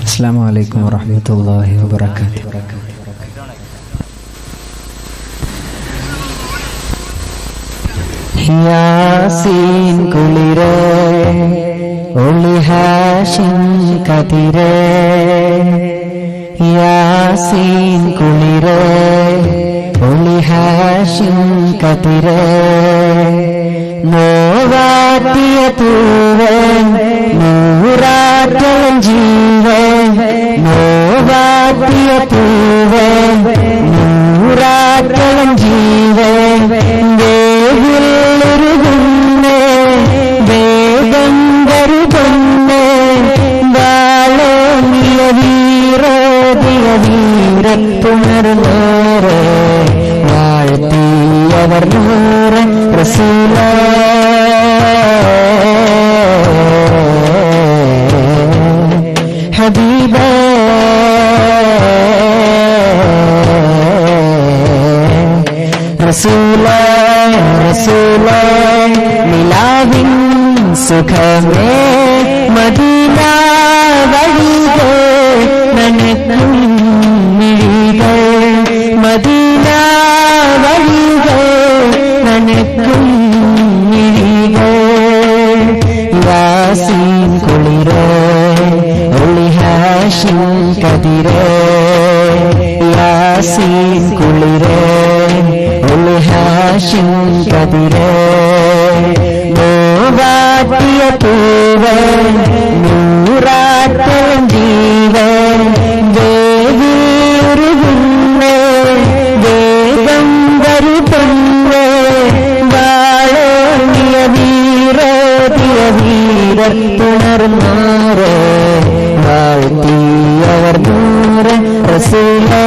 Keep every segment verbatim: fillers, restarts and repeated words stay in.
السلام عليكم ورحمة الله وبركاته. യാസീൻ കുളിരേ ഒളി ഹാഷിം കതിരേ യാസീൻ കുളിരേ ഒളി ഹാഷിം കതിരേ നോവാറ്റിയ പൂവേ നൂറാറ്റം ജീവേ നോവാറ്റിയ പൂവേ നൂറാറ്റം ജീവേ വേഗിലൊരുകുന്നേ വേഗം വരുകുന്നേ വാളോങ്ങിയ വീരോദിയ വീരത്തുണർന്നേറെ വാഴ്ത്തിയവർ നൂറ് റസൂലേ ഹബീബേ റസൂലേ റസൂലേ നിലാവിൻ സുഖമേ മദീന വഴികൾ നനക്കും മിഴികൾ മദീന വഴികൾ നനക്കും മിഴികൾ യാസീൻ കുളിരേ ഒളി ഹാഷിം കതിരേ യാസീൻ കുളിരേ ഒളി ഹാഷിം കതിരേ നോവാറ്റിയ പൂവേ നൂറാറ്റം ജീവേ വേഗിലൊരുകുന്നേ വേഗം വരുന്നേ വാളോങ്ങിയ വീരോദിയ വീരത്തുണർന്നേറെ വാഴ്ത്തിയവർ നൂറ് റസൂലേ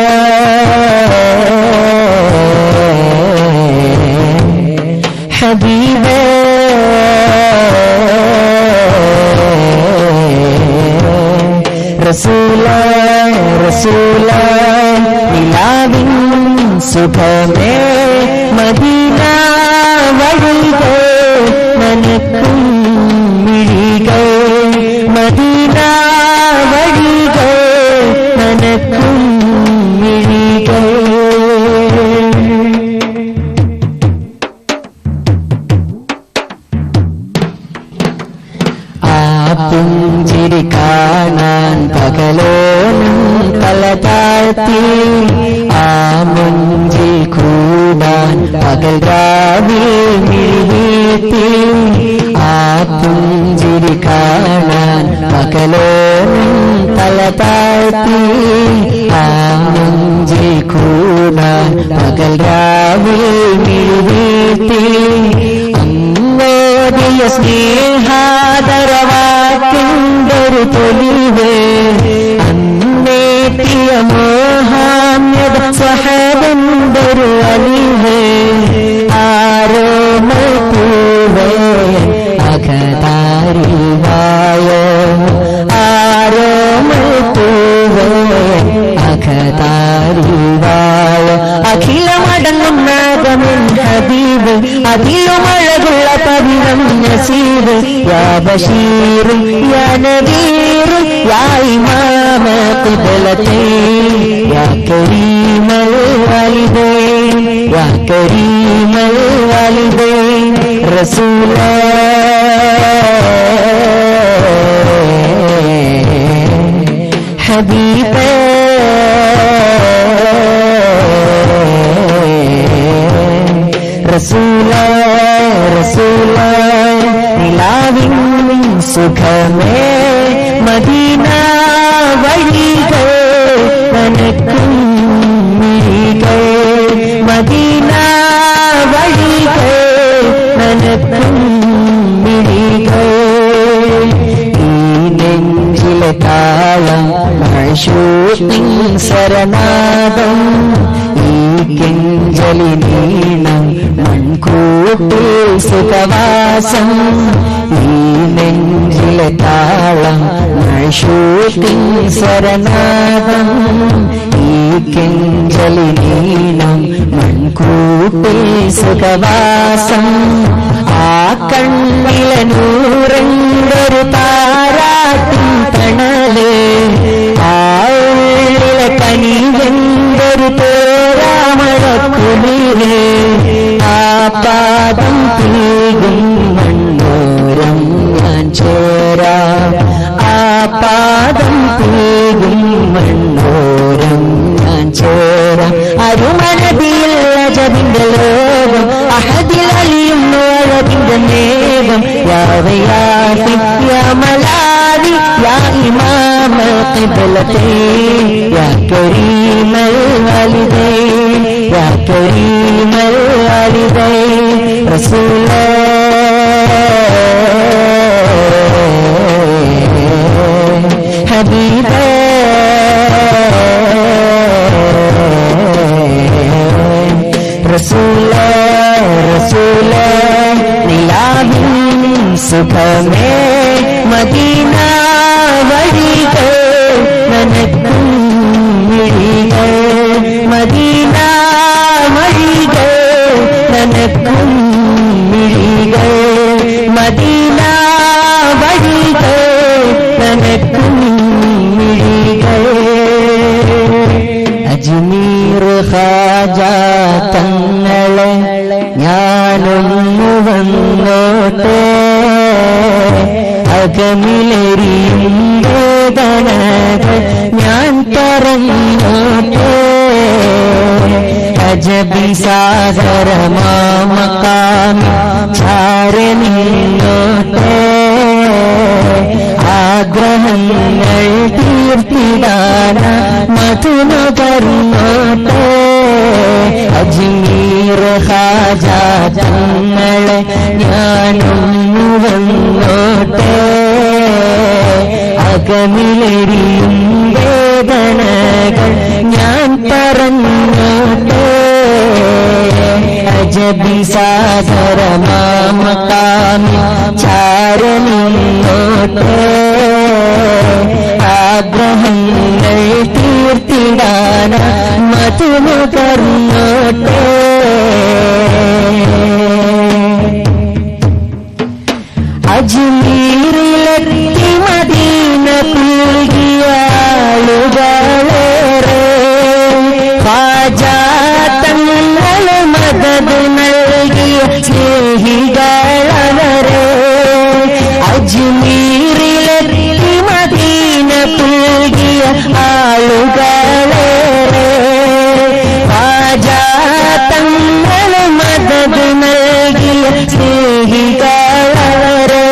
ഹബീബേ റസൂലേ റസൂലേ നിലാവിൻ സുഖമേ മദീന വഴികൾ നനക്കും മിഴികൾ മദീന വഴികൾ നനക്കും മിഴികൾ പുഞ്ചിരി കാണാൻ പകലോനും തല താഴ്ത്തി ആ മുഞ്ചിൽ കൂടാൻ പകൽ രാവിൽ മിഴിവീഴ്ത്തി ആ പുഞ്ചിരി കാണാൻ പകലോനും തല താഴ്ത്തി ആ മുഞ്ചിൽ കൂടാൻ പകൽ രാവിൽ മിഴിവീഴ്ത്തി അങ്ങോടിയ സ്നേഹാദരവാക്കിണ്ടൊരു പൊലിവേ അന്നേറ്റിയ മോഹാമ്യത സഹബന്തൊരു അലിവേ ആരോമൽ പൂവേ അകതാരിവായോ ആരോമൽ പൂവേ അകതാരിവായോ അഖിലമടങ്ങും നാഗമിൻ ഹബീബ് അതിലുമഴകുള്ള പവിഴം നസീബ് യാ ബശീർ യാ നദീർ യാ ഇമാമ ഖിബ്ലതൈൻ യാ കരീമൽ വാലിദൈൻ യാ കരീമൽ വാലിദൈൻ റസൂലേ ഹബീബേ റസൂലേ റസൂലേ നിലാവിൻ സുഖമേ മദീന വഴികൾ നനക്കും മിഴികൾ മദീന വഴികൾ നനക്കും മിഴികൾ ഈ നെഞ്ചിലെ താളം മഴശൂത്തിൻ സരനാദം ഈ കെഞ്ചലി നീണം മൺകൂട്ടിൽ സുഖവാസം ഈ നെഞ്ചിലെ താളം മഴശൂത്തിൻ സരനാദം ഈ കെഞ്ചലി നീണം മൺകൂട്ടിൽ സുഖവാസം ആ കണ്ണിലെ നൂറെണ്ടൊരു താരാട്ടിൻ തണലേ അജബിന്റെ ലോകം അഹദിൽ അലിയുന്നു അഴകിന്റെ നേകം യാ വയാഫി യാ മലാദി യാ ഇമാം ഖിബ്ലതൈൻ യാ കരീമൽ വാലിദൈൻ യാ കരീമൽ വാലിദൈൻ റസൂലേ ഹബീബേ റസൂലേ റസൂലേ നിലാവിൻ സുഖമേ മദീന വഴികൾ നനക്കും മിഴികൾ മദീന വഴികൾ നനക്കും മിഴികൾ മദീന വഴികൾ നനക്കും മിഴികൾ അജ്മീർ ഖാജ തങ്ങളെ ഞാനൊന്നു വന്നോട്ടെ അകമിലെരിയും വേദനകൾ ഞാൻ പറഞ്ഞോട്ടെ അജബി സാഗരമാമകാമി ചാരനിന്നോട്ടെ ആഗ്രഹങ്ങൾ തീർത്തിടാന മധുനുകർന്നോട്ടെ അജ്മീർ ഖാജ തങ്ങളെ ഞാനൊന്നു വന്നോട്ടെ അകമിലെരിയും വേദനകൾ ഞാൻ പറഞ്ഞോട്ടെ അജബി സാഗരമാമകാമി ചാരനിന്നോട്ടെ ആഗ്രഹങ്ങൾ തീർത്തിടാന മധുനുകർന്നോട്ടെ അജ്മീരിലെത്തി മദീന പുൽകിയ ആളുകളേറെ ഖാജ തങ്ങളെ മദദ് നൽകിയ സ്നേഹികളവരെ അജ്മീരിലെത്തി മദീന പുൽകിയ ആളുകളേറെ ഖാജ തങ്ങളെ മദദ് നൽകിയ സ്നേഹികളവരെ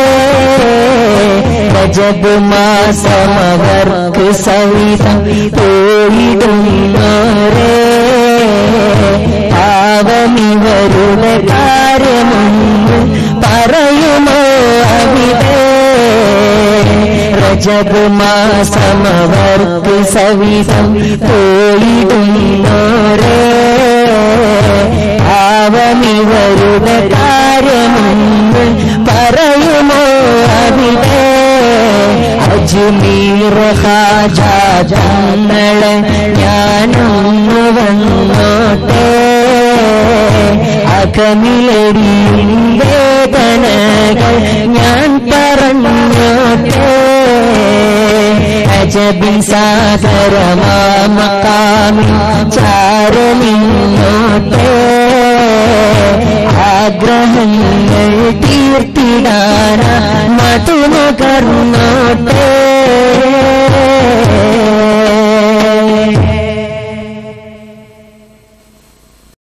രജബ് മാസമവർക്ക് സവിധം പോയിടുന്നോരേ പാവമിവരുടെ കാര്യമൊന്ന് പറയുമോ അവിടെ രജബ് മാസമവർക്ക് സവിധം പോയിടുന്നോരേ പാവമിവരുടെ കാര്യമൊന്ന് പറയുമോ അവിടെ അജ്മീർ ഖാജ തങ്ങളെ ഞാനൊന്നു വന്നോട്ടെ അകമിലെരിയും വേദനകൾ ഞാൻ പറഞ്ഞോട്ടെ അജബി സാഗരമാമകാമി ചാരനിന്നോട്ടെ ആഗ്രഹങ്ങൾ തീർത്തിടാന മധുനുകർന്നോട്ടെ